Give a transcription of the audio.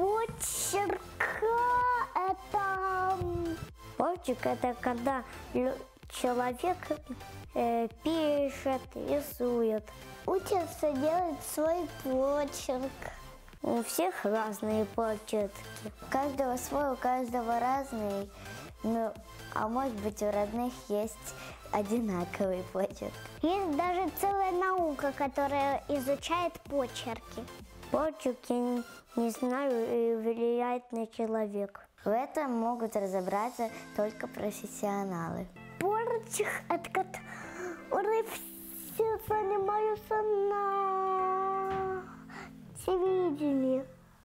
Почерк это... Почерк это когда человек пишет, рисует. Учится делать свой почерк. У всех разные почерки. У каждого свой, у каждого разный. Ну, а может быть, у родных есть одинаковый почерк. Есть даже целая наука, которая изучает почерки. Почерк, я не знаю, влияет на человека. В этом могут разобраться только профессионалы. Почерк, это которые все занимаются на телевидении.